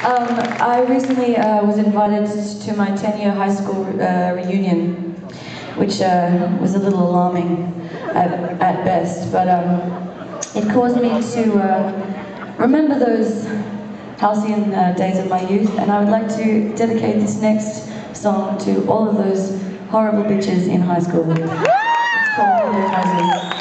I recently was invited to my 10-year high school reunion, which was a little alarming at best, but it caused me to remember those halcyon days of my youth, and I would like to dedicate this next song to all of those horrible bitches in high school. It's called Hoses.